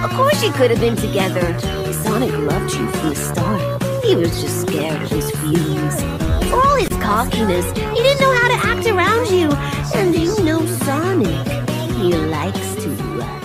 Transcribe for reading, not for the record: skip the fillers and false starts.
Of course you could have been together. Sonic loved you from the start. He was just scared of his feelings. For all his cockiness, he didn't know how to act around you. And you know Sonic. He likes to